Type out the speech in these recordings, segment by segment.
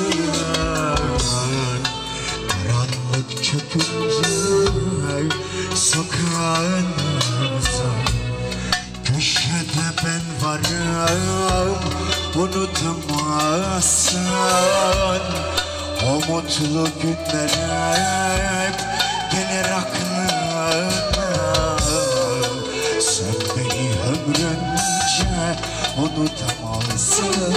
Karanlık çökünce sokağınıza, köşede ben varım unutamazsın. O mutlu günler hep gelir aklına. Sen beni ömrünce unutamazsın.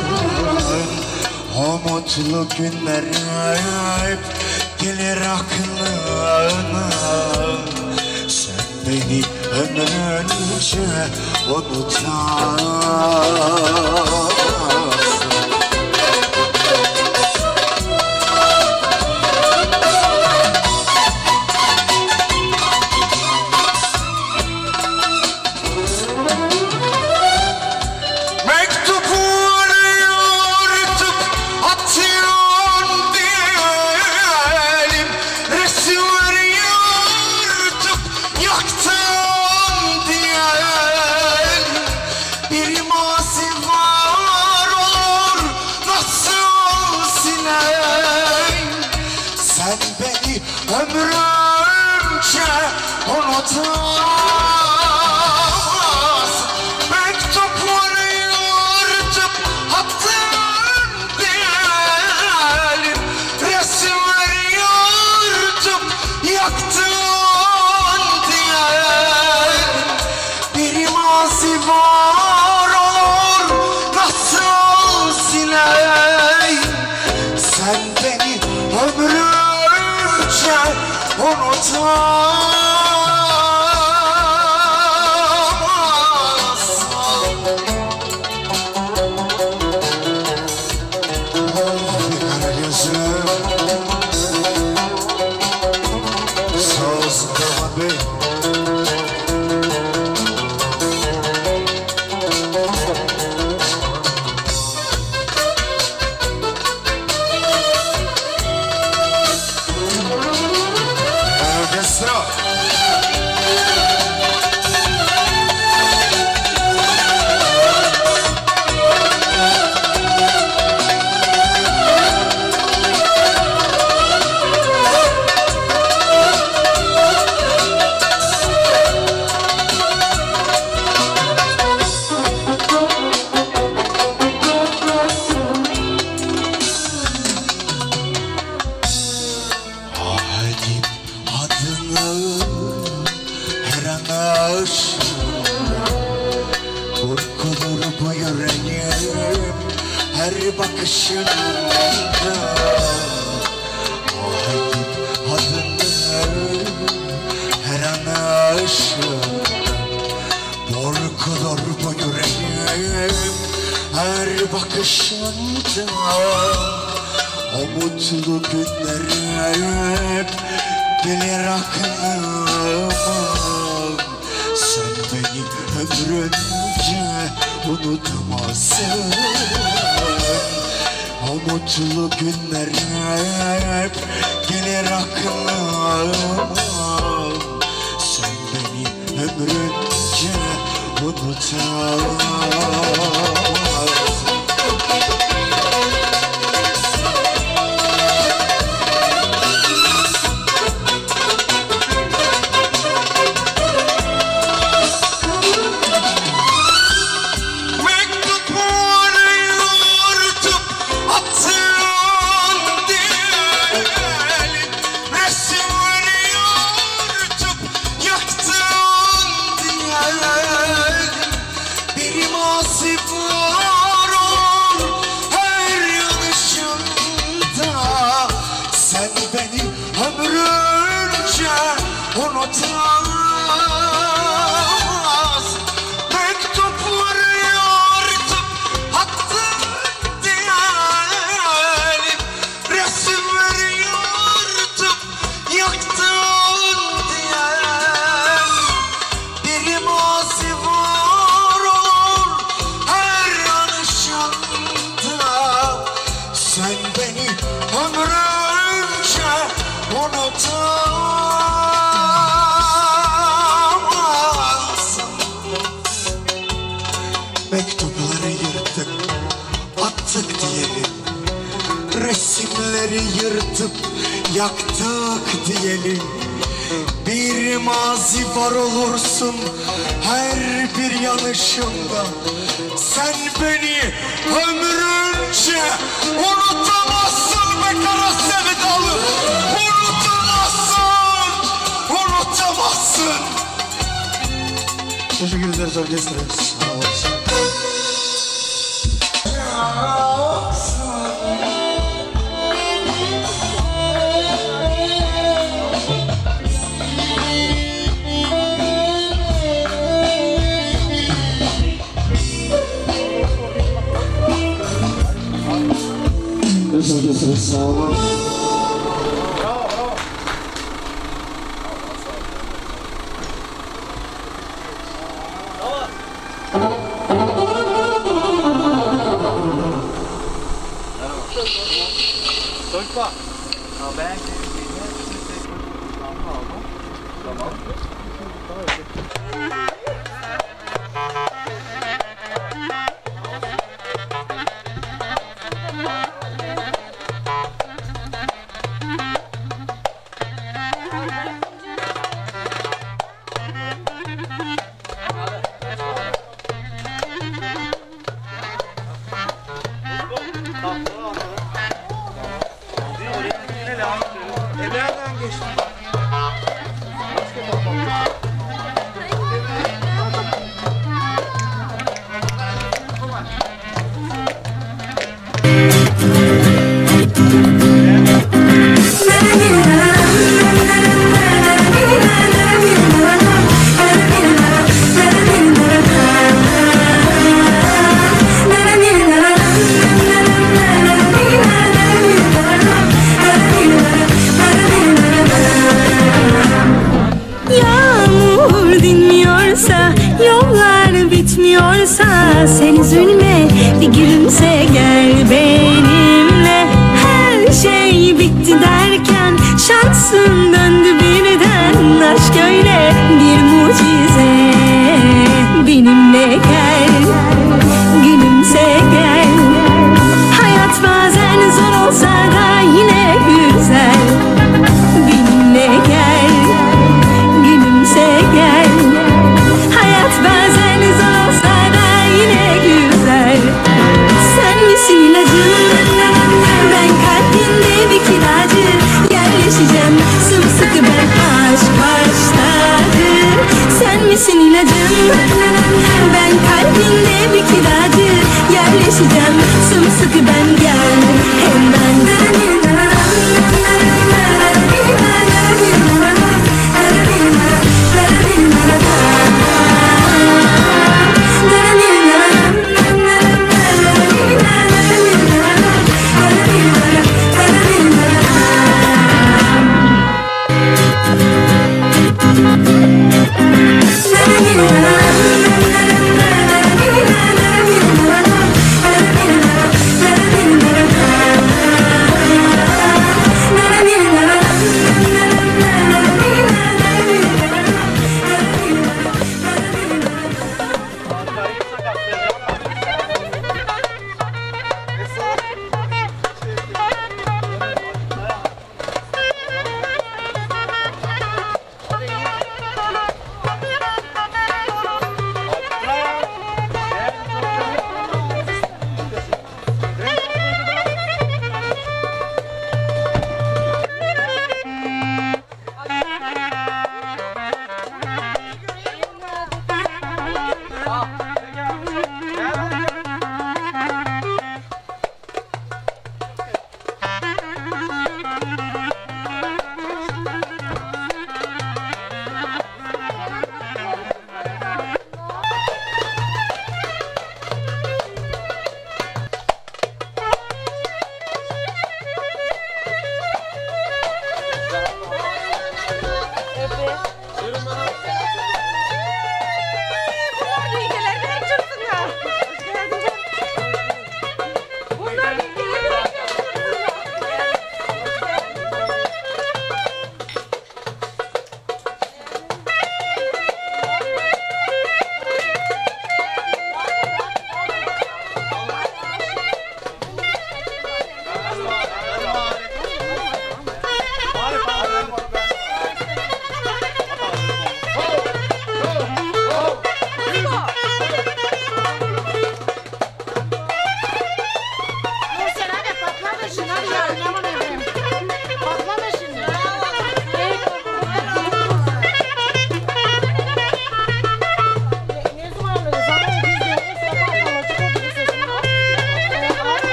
O mutlu günler hep gelir aklına. Sen beni ömrünce unutamazsın. Ömrümce unutamaz. Mektupları yırtıp attın diyelim, resimleri yırtıp yaktın diyelim. Bir mazi var olur nasıl sileyim. Sen beni ömrümce unutamazsın. Kara gözüm sağ olsun Damat Bey. Korkulur bu yüreğim her bakışında. Ahedip adını her an aşığımda. Korkulur bu yüreğim her bakışında. O mutlu günler hep gelir aklıma. Sen beni ömrünce unutamazsın. O mutlu günler hep gelir aklıma. Sen beni ömrünce unutamazsın. Sen beni ömrünce unutamaz. Mektupları yırtıp attın diyelim, resimleri yırtıp yaktın diyelim. Bir mazi var olur her yanışında. Sen beni ömrünce unutamazsın. Mektupları yırttık, attık diyelim, resimleri yırtıp yaktık diyelim. Bir mazi var olursun her bir yanışımda. Sen beni ömrünce unutamazsın be kara sevdalı. Unutamazsın, unutamazsın. Teşekkür ederiz orkestraya. Sağ olun. Solpa. Ben tamam. Nereden geçtin? Ya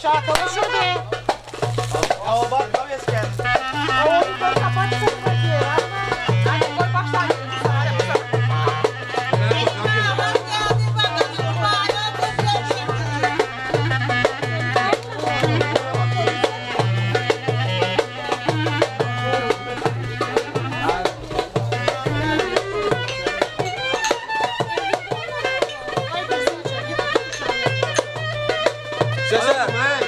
Çakalım şurada. Aa bak kaves geldi. Oğlum böyle kapatsın bakayım. Hadi koy başlar. Sezer.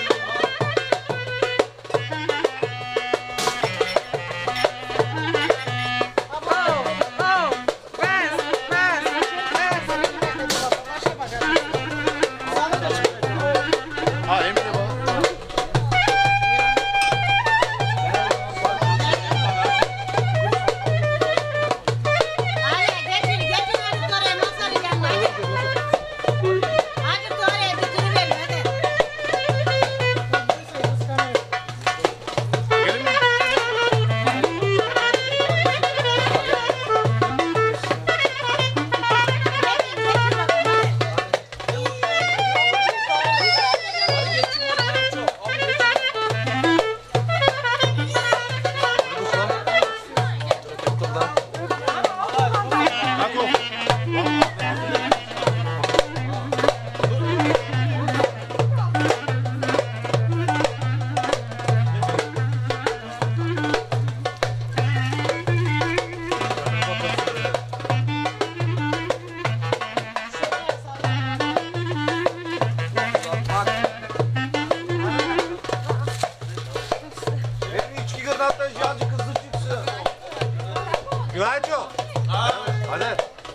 Güvenco. Hadi.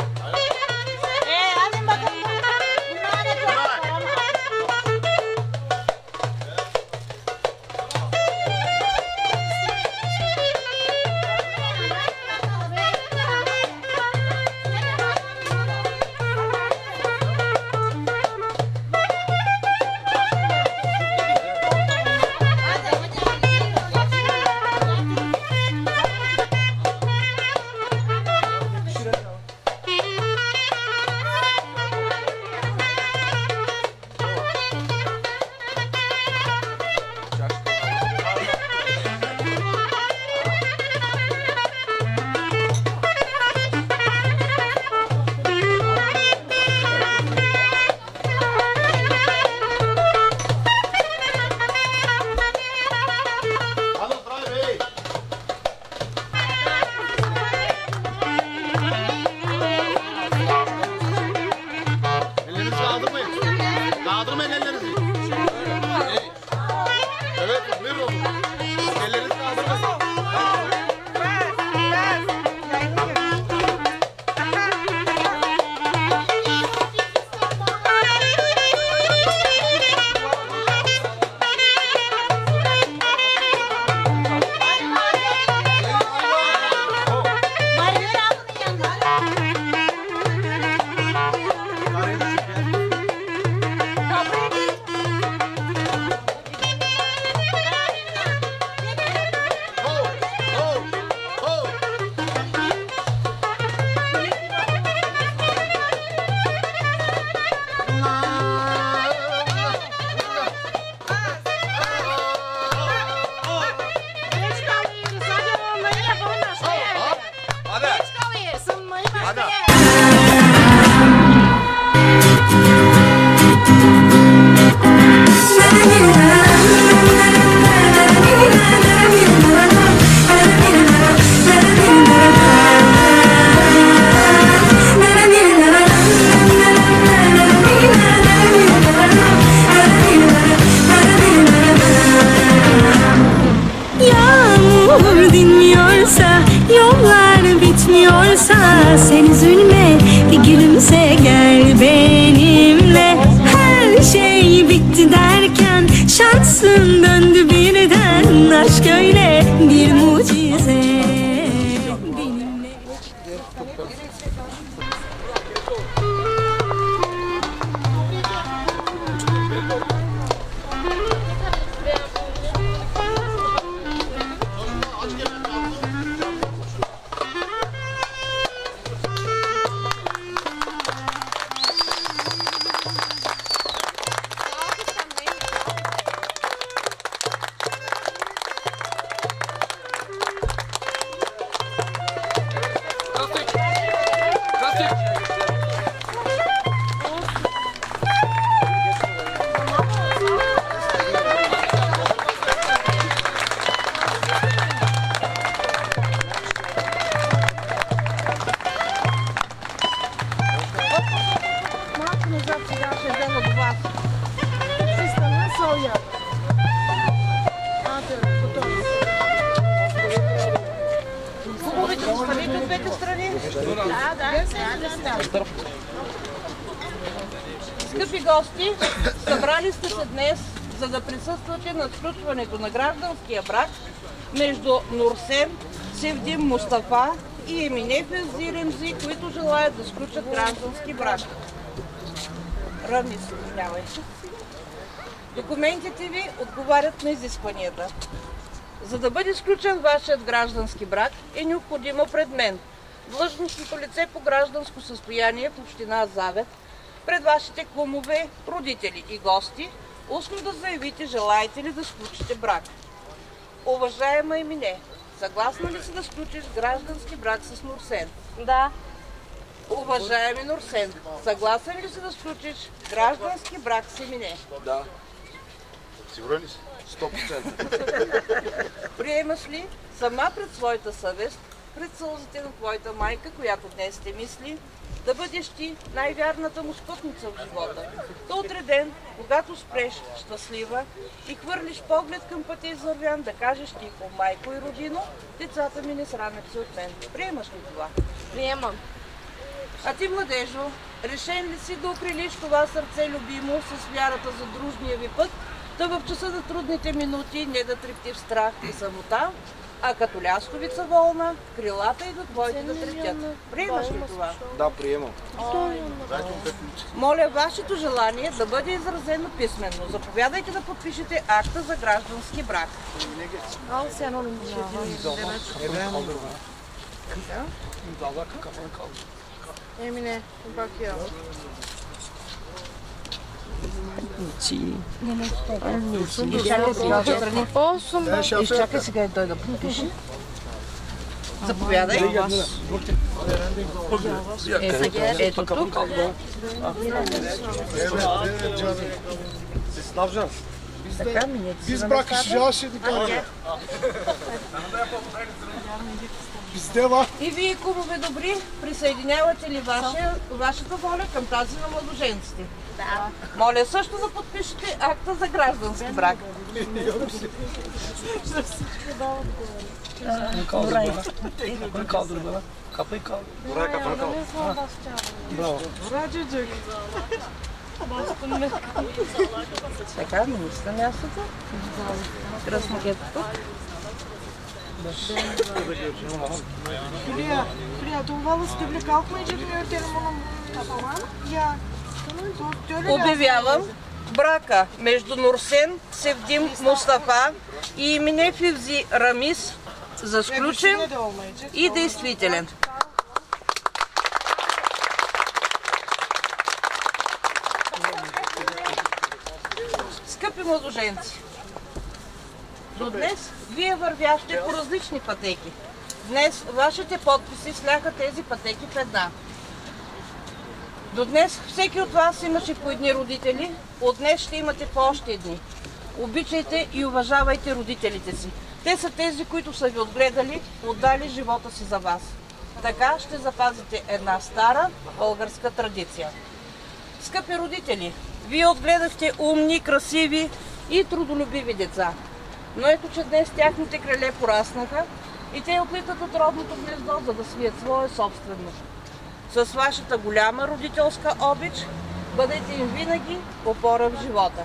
Hadi bakalım. Bunlar ne kadar ama. Kaldırmayın ellerinizi. Evet, buyurun oğlum. Ellerinizi kaldırmayın. Sen üzülme, bir gülümse gel benimle. Her şey bitti derken şansın döndü birden. Aşk öyle bir mucize benimle. Хубавите останете от двете страни? Да. Скъпи гости, събрали сте се днес, за да присъствате на сключването на гражданския брак между Нурсен Севдим Мустафа и Емине Февзи Ремзи, които желаят да сключат граждански брак. Рамис, извинявайте. Документите ви отговарят на изискванията. За да бъде сключен вашият граждански брак е необходимо пред мен, длъжностното лице по гражданско състояние в община Завет, пред вашите кумове, родители и гости, устно да заявите желаете ли да сключите брак. Уважаема Емине, съгласна ли си да сключиш граждански брак с Нурсен? Да. Уважаеми Нурсен, съгласен ли си да сключиш граждански брак с Емине? Да. Сигурен ли си? 100%. Приемаш ли сама пред своята съвест, пред сълзите на твоята майка, която днес те мисли, да бъдеш ти най-вярната му спътница в живота? Да утре ден, когато спреш щастлива и хвърлиш поглед към пътя извървян, да кажеш тихо: майко и родино, децата ми не срамят се от мен. Приемаш ли това? Приемам. А ти, младежо, решен ли си да окрилиш това сърце любимо с вярата за дружния ви път, да в часа на трудните минути не да трепти в страх и самота, а като лястовица волна, крилата и до твоите да трептят? Приемаш ли това? Да, приемам. Моля вашето желание да бъде изразено писменно. Заповядайте да подпишете акта за граждански брак. Емине, бак я. Изчакай сега и той да подпише. Заповядай. Ето тук. Така ми не Biz bırak işi dikkat. Bizde var. И вие, кумове добри, присъединявате ли вашата воля към тази на младоженците? Да. Моля също да подпишете акта за граждански брак. Така, министър мястото. Кръснакето тук. Обявявам брака между Нурсен Севдим Мустафа и Емине Февзи Рамис за сключен и действителен. Скъпи младоженци, до днес вие вървяхте по различни пътеки. Днес вашите подписи сляха тези пътеки в една. До днес всеки от вас имаше по едни родители, от днес ще имате по още едни. Обичайте и уважавайте родителите си. Те са тези, които са ви отгледали, отдали живота си за вас. Така ще запазите една стара българска традиция. Скъпи родители, вие отгледахте умни, красиви и трудолюбиви деца. Но ето, че днес тяхните криле пораснаха и те отлитат от родното гнездо, за да свият свое собствено. С вашата голяма родителска обич бъдете им винаги опора в живота.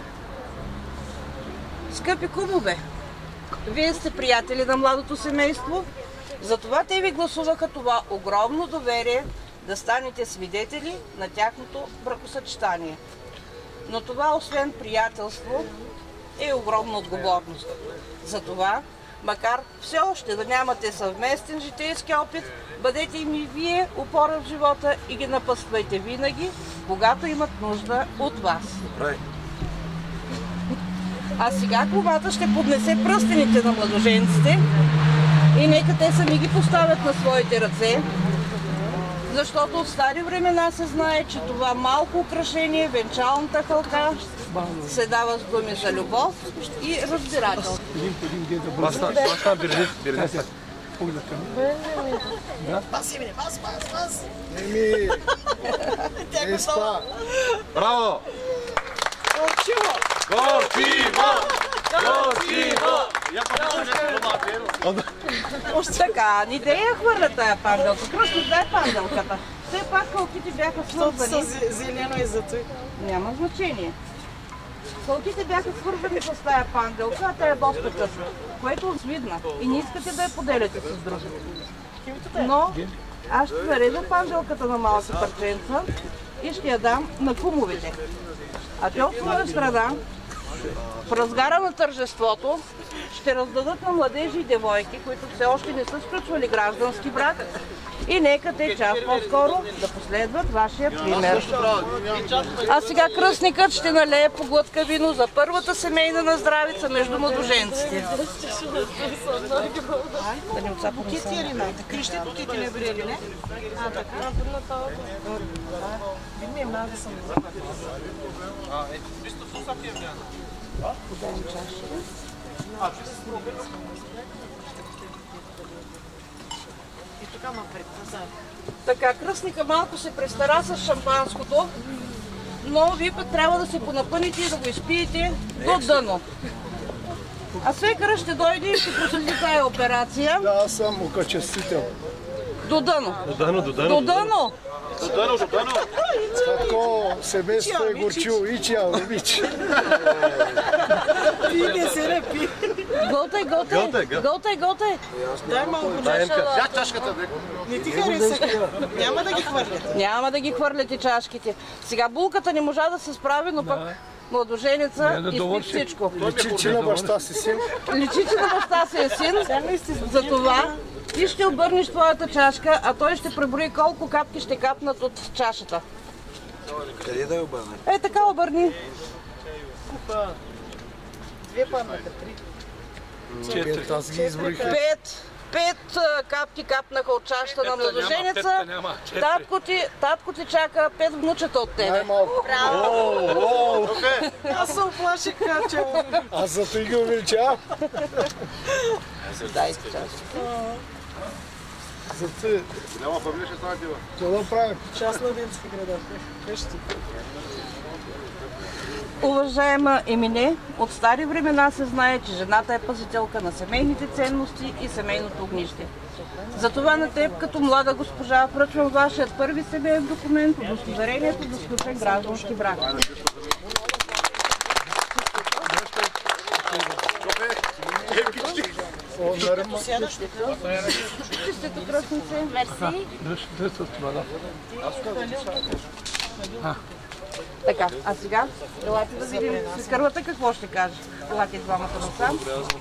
Скъпи кумове, вие сте приятели на младото семейство, затова те ви гласуваха това огромно доверие да станете свидетели на тяхното бракосъчетание. Но това, освен приятелство, е огромна отговорност. Затова, макар все още да нямате съвместен житейски опит, бъдете им и вие опора в живота и ги напъствайте винаги, когато имат нужда от вас. А сега кумата ще поднесе пръстените на младоженците и нека те сами ги поставят на своите ръце, защото от стари времена се знае, че това малко украшение, венчалната халка, се дава с думи за любов и разбирателство. Браво! Така, не да я хвърля тая панделка. Кръстник, дай панделката. Все пак кълките бяха свързани. Зелено и зато. Няма значение. Кълките бяха свързани с тая панделка, а тя е доста късна, което е видно. И не искате да я поделяте с другите. Но аз ще нарежа панделката на малки парченца и ще я дам на кумовете. А те от своя страна, в разгара на тържеството, ще раздадат на младежи и девойки, които все още не са сключвали граждански брак, и нека те час по-скоро да последват вашия пример. А сега кръстникът ще налее по глътка вино за първата семейна наздравица между младоженците. Да не отцапам сама. Крещи букети не били, не? А, така. Ми мага съм. Подаем чаша. И тук ма пред назад. Така, кръстника малко се престара с шампанското, но вие пък трябва да се понапъните и да го изпиете до дъно. А свекъра ще дойде и ще проследи тая операция. Да, аз съм окачестител. До дъно. До дъно. До дъно. Сладко семейство е горчило. Ичи, алович. Пи, се репи. Гълтай. Дай малко чаша. Чашката, бе. Не ти хареса. Няма да ги хвърлят. Няма да ги хвърляте чашките. Сега булката не можа да се справи, но пък младоженеца изпи всичко. Личи, че на баща си син. Личи, че на баща си е син, затова ти ще обърнеш твоята чашка, а той ще преброи колко капки ще капнат от чашата. Къде да я обърне? Е, така обърни. Две паната, три. Аз ги изброих. Пет капки капнаха от чашата на младоженеца. Татко ти чака 5 внучета от тебе. Най-малко. Аз се оплаших, Кача. Аз зато и ги увеличавам. Дай си чашка. Зато Няма фамилия, ще стане тива. какво да правим? Част на детска града. Къщи. Уважаема Емине, от стари времена се знае, че жената е пазителка на семейните ценности и семейното огнище. Затова на теб, като млада госпожа, връчвам вашият първи семейен документ, удостоверението за сключен граждански брак. Честито, кръстнице. Мерси. Така, а сега елате да видим свекървата какво ще каже. Елате двамата насам.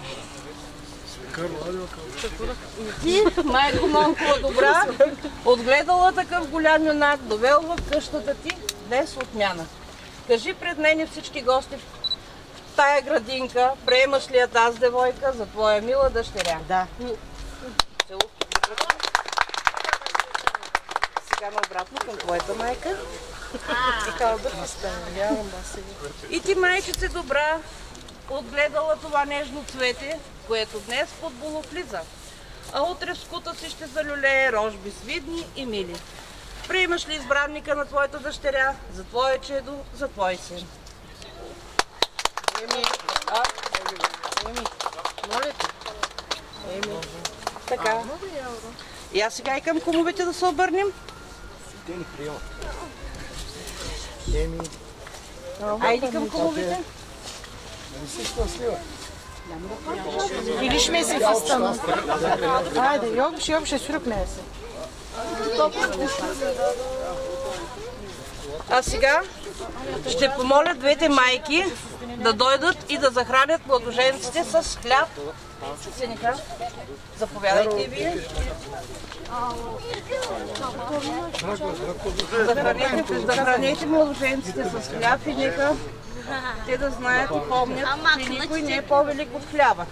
Ти, майко Монкова добра, отгледала такъв голям юнак, довел в къщата ти днес отмяна. Кажи пред мен и всички гости в тая градинка, приемаш ли я тази девойка за твоя мила дъщеря? Да. Целувки. Сега наобратно към твоята майка. И ти, майчице добра, отгледала това нежно цвете, което днес под було влиза, а утре в скута си ще залюлее рожби свидни и мили. Приемаш ли избранника на твоята дъщеря, за твое чедо, за твой син? Еми, моля те. Еми. Така. И аз сега и към кумовете да се обърнем. Те ни приемат. Еми, Айди към кумовете. не си щастлива. Видиш ме си фастана. Айде, йоб ще сюръкне се. А сега ще помоля двете майки да дойдат и да захранят младоженците с хляб. Сеника, заповядайте вие. Захранете младоженците с хляб и нека те да знаят и помнят, че никой не е по-велик от хляба.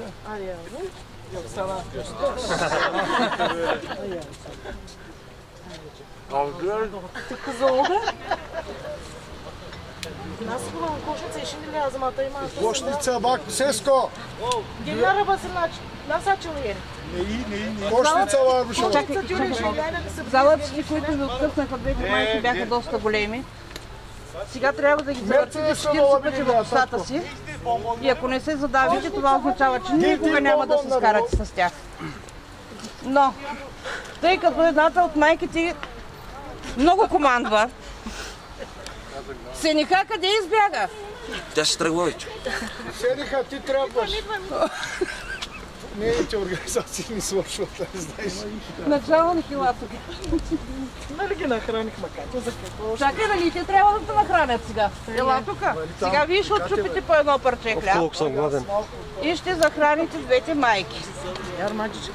Нас хубаво кошница и ще ли лязамата има. Кошница, бак, сеско! Генера басинач. Насачил е. Кошница, ларбушова. Залъците, които ви откъснаха двете майки, бяха доста големи. Сега трябва да ги завъртите 40 пъти в косата си. И ако не се задавите, това означава, че никога няма да се скарате с тях. Но, тъй като едната от майките много командва, Сениха къде избяга? Тя ще тръгва вече. Сениха, ти трябваш. Нейните организации ни свършват, не знаеш. Начало на хилата. Нали ги нахраних маката за какво? Чакай, нали те трябва да те нахранят сега? Ела тука. Сега вие ще отчупите по едно парче хляб. Колко съм гладен. И ще захраните двете майки. Ярмаджички,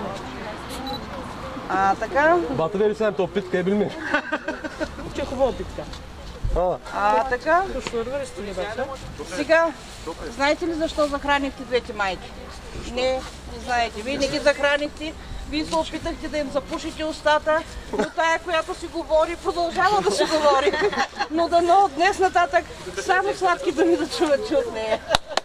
Така. Бата ли съм то питка е бил ми? че хубава питка. Така. Сега, знаете ли защо захранихте двете майки? Не знаете. Вие не ги захранихте. Вие се опитахте да им запушите устата, но тая, която си говори, продължава да си говори. Но дано от днес нататък само сладки думи да чувате от нея.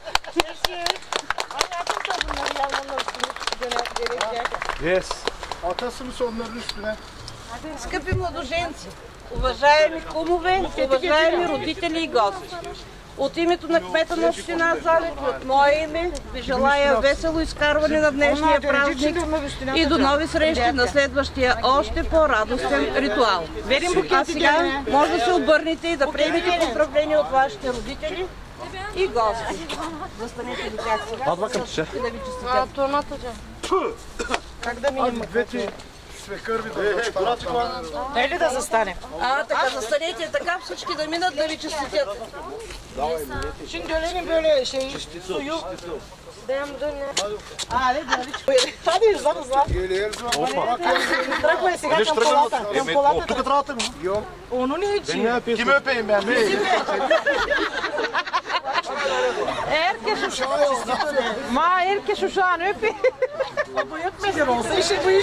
Yes. А те са ми се обнарнищи, не? Скъпи младоженци, уважаеми кумове, уважаеми родители и гости, от името на кмета на община Залет и от мое име ви желая весело изкарване на днешния празник и до нови срещи на следващия още по-радостен ритуал. А сега може да се обърнете и да приемете поздравления от вашите родители и гости. Застанете до тях сега и да ви честитят. Как да минем? Двете свекърви да застане. Дай ли да застане? Така, застанете така, всички да минат да ви честитят. Şimdi dönelim böyle şey, suyu. Hadi hızlan hızlan. Тръгвай сега към колата. Тук трябва да го. Onu ne için? Kimi öpeyim ben? Herkes Ma herkes uşağını öpeyim. Bu yetmeyecek olsa işi bu iş.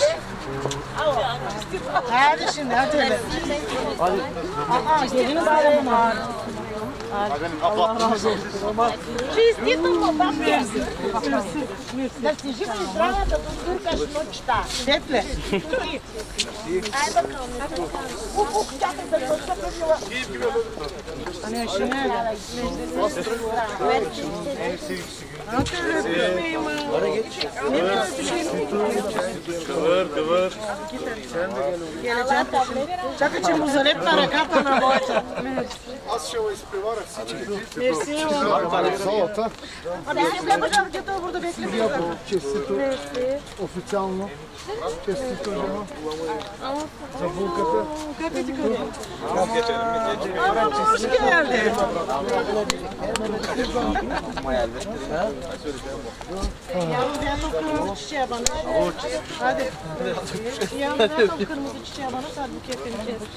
Hadi şimdi hadi. Hadi. Gelin bağlayın. Allah razı olsun. Честито бабка! Да си жива и здрава, да докуркаш нощта. Светле. Чакай да дошла. Ne işine? Чакай, че му залепна ръката на Бойча. Аз ще го изпреваря всички. Мерси. Залата. Burada Честито. Официално. Честито жена. За булката. Hoş geldin. Yalnız yanına kırmızı çiçeğe bana. Hadi. Yanına kırmızı çiçeğe bana sen bu kefini kes.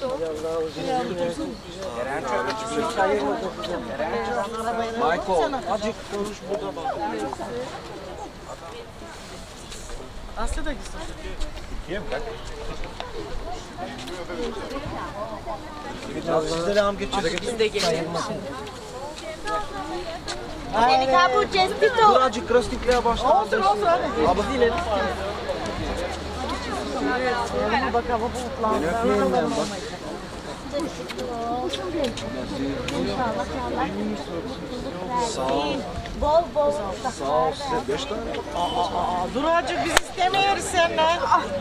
Майко, acık konuş burada bak. Aslı da gitsin. Sizde devam geçeceğiz. Biz de geçelim. Сеника, bu честито! Dur acık krastikliğe başla. Olsun hadi. Abi dilerim. Bak hava bulutlandı. Ben öpmeyeyim ben bak. Sağ ol. Bol bol. Sağ ol size 5 tane. Dur acık biz istemiyoruz seninle.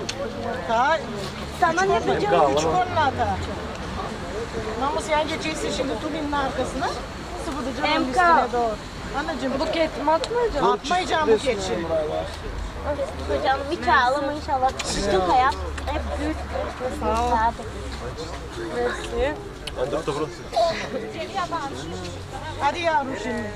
Sana ne yapacağım? Üç konularda. Ama sen geçeceksin şimdi Tulin'in arkasına. Sıvıda canım üstüne doğru. Anacığım buket mi atmayacağım? Atmayacağım buket şimdi. Hocam hiç ağlama inşallah. Çok hayat. Hep büyük. Sağ ol. Mersi. Hadi yavrum şimdi.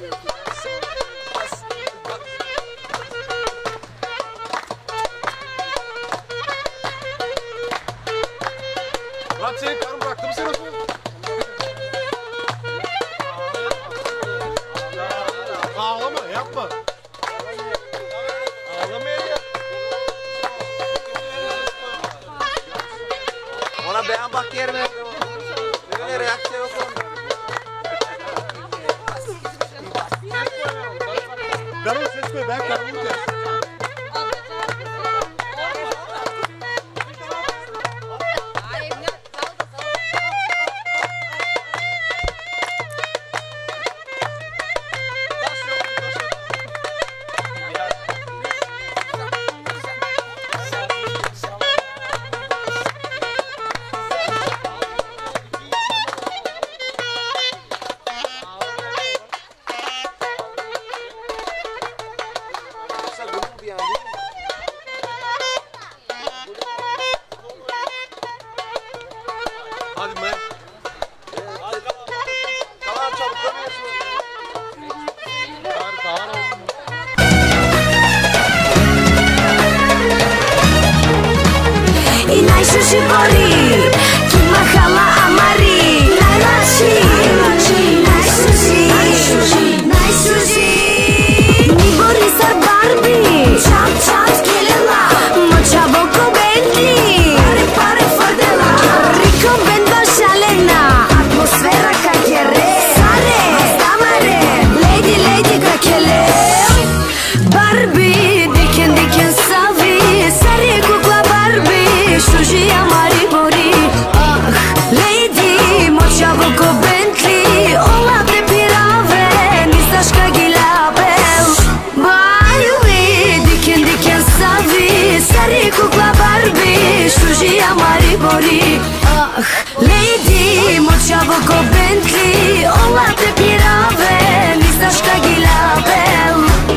Murat senin karın bıraktı mı seni? Ağlama, yapma. Ağlamayacak. Ona beğen bak yerine. Böyle reaksiyon yok onda. Karın ses koy, ben karımı kes. Hadi be. Tamam çabuk dönüyorsun. Kar oldu. Inai sushi bori, tu mahala amari. Nai sushi, nai sushi. Ni bori sar Barbie, chant chant kelela. Mocha boko Bentley, pare fardela. Rico bendo shalena, atmosfera kakere. Sare, stamare, lady lady kakele. Barbie, diken diken savi, sare kukla Barbie. Sushi amari bori, ah, lady, mocha boko Bentley. Ola te pirave, nistaška gilabel. Barbie, diken diken savi, sare kukla Barbie. Sushi amari bori, ah, lady, mocha boko Bentley. Ola te pirave, nistaška gilabel.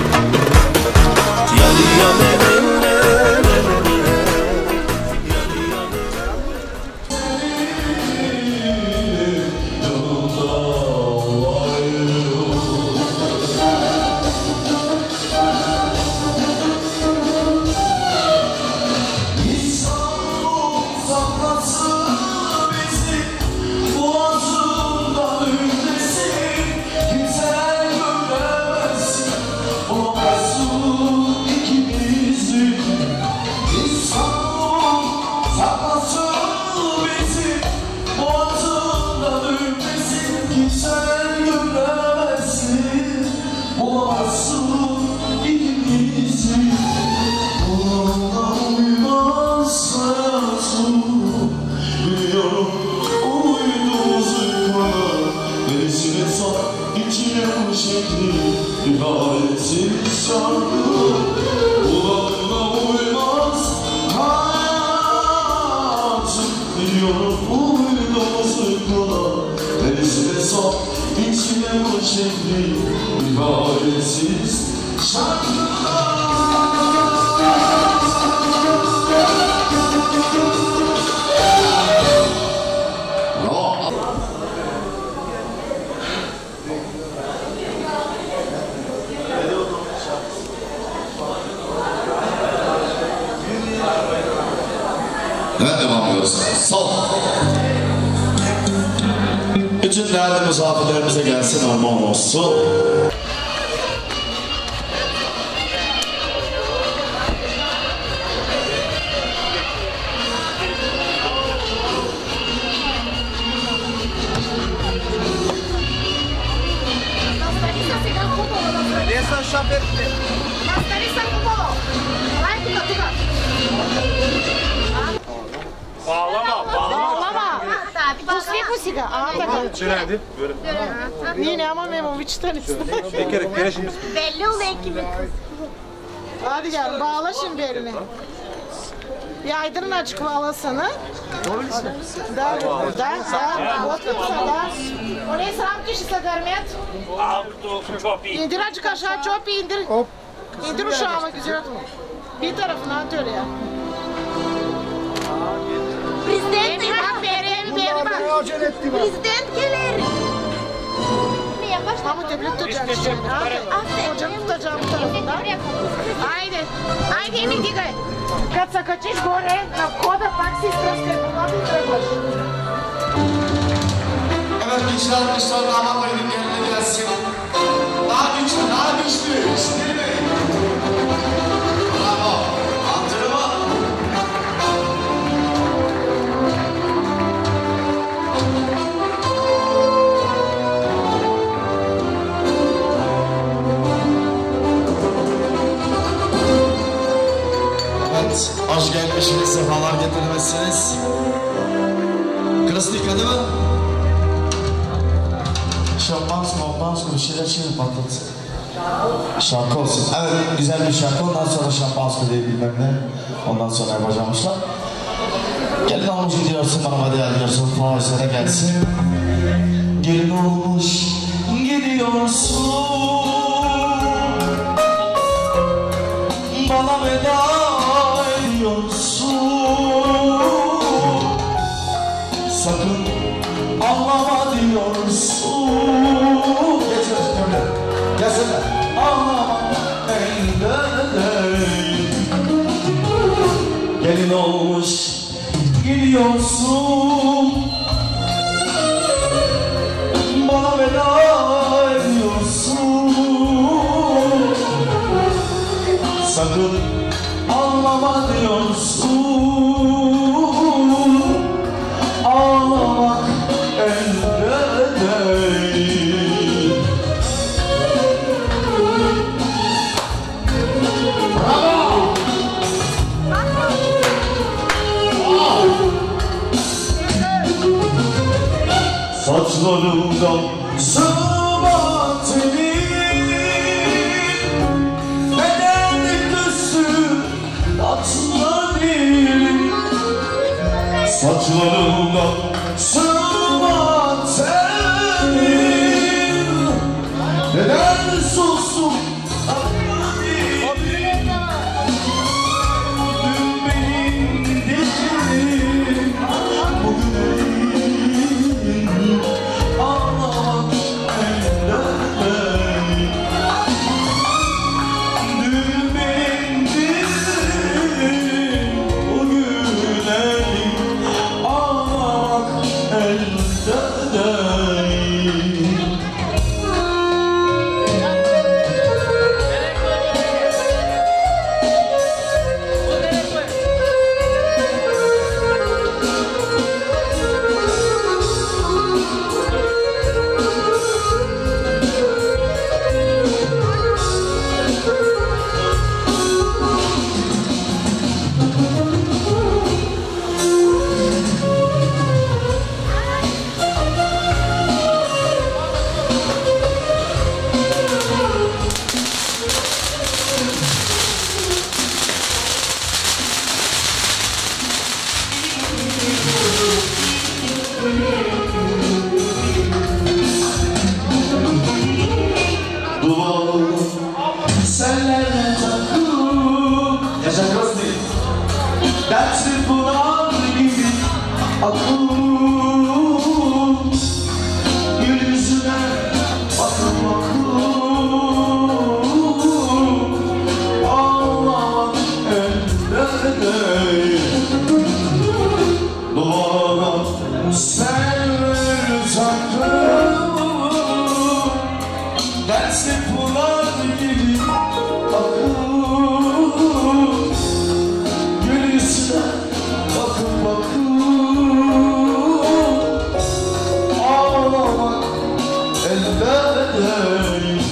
Evet, devam ediyoruz. Sol. Bütün değerli misafirlerimize gelsin, armağan olsun. Neyse şafet. Пусти го сега. Çenendi. Böyle. Ние нямаме момичетаница. Bir kere şimdi. Belli леки ми. Hadi gel bağla şimdi elini. Yaydırın açık bağlasını. Да, вот да. Оне срамки ще се гърмят. İndir açık aşağı çöp indir. İndir uşağıma güzel. Bir tarafına atıyor ya. Президент има. Президент келер. Ama tebrik tutacağım işte. Hocanı tutacağım bu tarafından. Haydi. Haydi Emil Digay. Kad se kačiš gore na vhoda, pak si ispraskaj pomabi i trebaš. Evet, güçlü alkışlar damat ayının yerine gelsin. Daha güçlü, daha güçlü. Değil mi? Bravo. Antrenman. Evet, hoş gelmişsiniz, sefalar getirmezsiniz. Krasnika değil mi? Şampansko bir şeyler şimdi patlat. Şarkı olsun. Evet, güzel bir şarkı. Ondan sonra şampansko diye bilmem ne. Ondan sonra yapacağım işler. Gelin olmuş gidiyorsun, bana hadi diyorsun. Faizlere gelsin. Gelin olmuş gidiyorsun. Bana veda ediyorsun. Sakın ağlama diyorsun. Geçin öyle. Gelsinler. Ağlama elde değil. Gelin olmuş gidiyorsun. Bana veda ediyorsun. Sakın ağlama diyorsun. Ağlamak elde değil. Bravo! Saçlarımdan sığma tenin, bedenli küsü tatlı değil. Saçlarımdan sığma tenin, neden sustum tatlı değil. Dün benim dişim, bugün ağlamak elde değil. Dün benim dişim, bugün elim, ağlamak elde değil. Duvarım senlerle takılıp yaşaması değil. Dertli pınar gibi akıp gül yüzüne bakıp ağlamak elde değil. Duvara senlerle takılıp dertli pınar gibi akıp gül yüzüne bakıp ağlamak elde değil.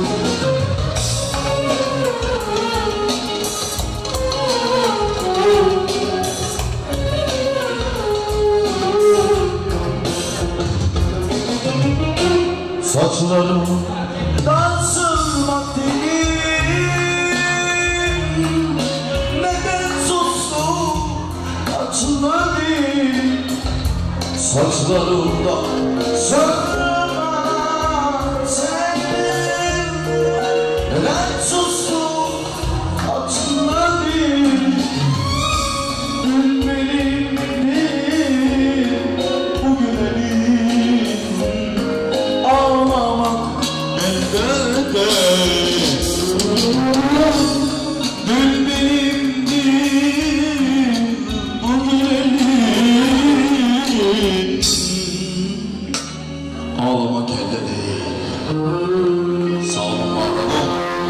Saçlarım dansırmak değil, neden sustum tatlı değil. Saçlarımda sönmez sen, neden sustum tatlı değil. Dün benim değil, bugün elim, ağlamak Dün benimdi bugün eli. Ağlama kelle değil. Sağ olun var olun.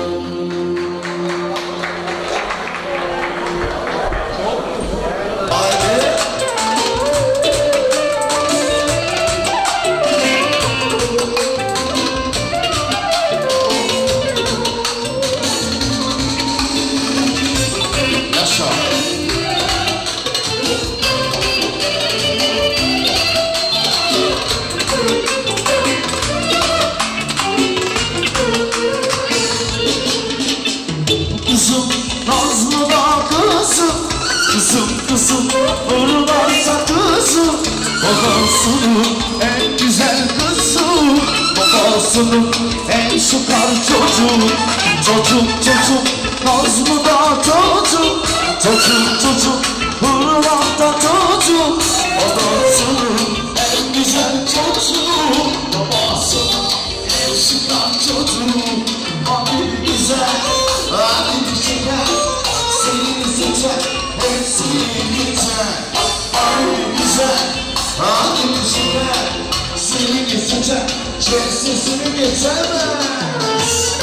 Kızım vururlarsa kızım, babasının en güzel kızım, babasının en sıkar çocuğu. Çocuk Nazlı da çocuk vururlarsa çocuk, babasının en güzel çocuğu, babasının en sıkar çocuğu. Hadi güzel, hadi şeker, seni seçer. Hepsini geçer, hadi güzel, hadi güzel, seni geçer, sesini geçemez.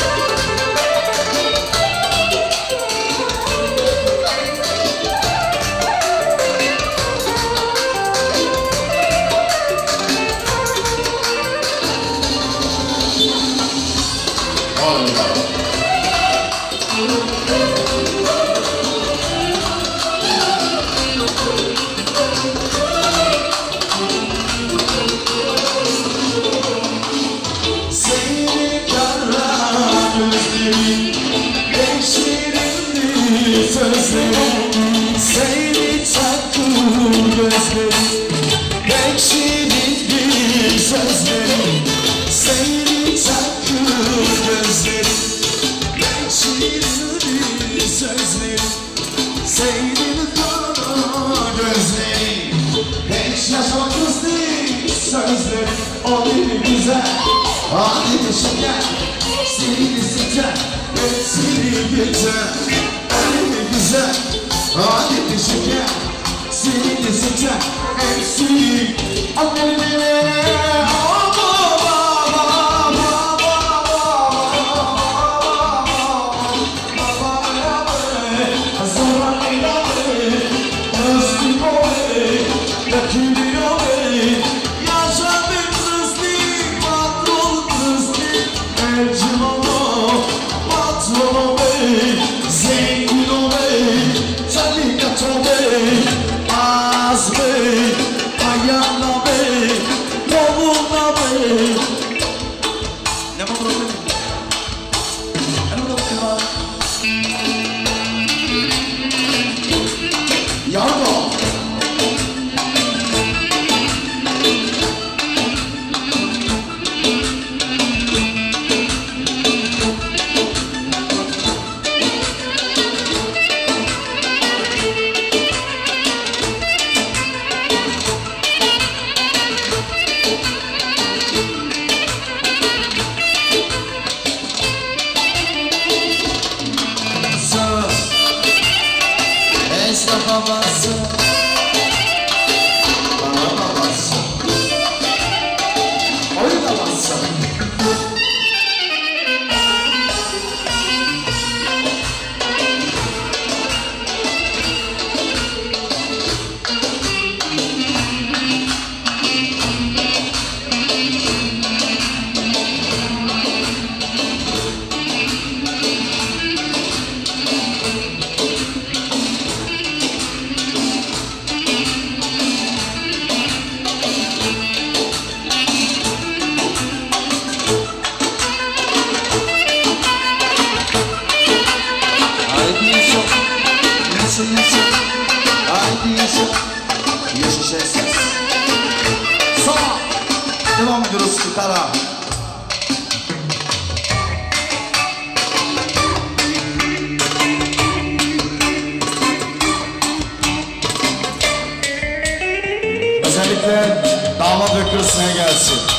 Seni çaktım gözlerim, pek şirindir sözlerim. Seni çaktım gözlerim, pek şirindir sözlerim. Senin kara gözlerim, pek yaşamazdır sözlerim. O bir güzel, hadi şeker, seni seçer, hepsini geçer. Güzel, hadi şeker, seni de seçer, hepsini. Devam ediyoruz Kara. Özellikle damat ve kızına gelsin.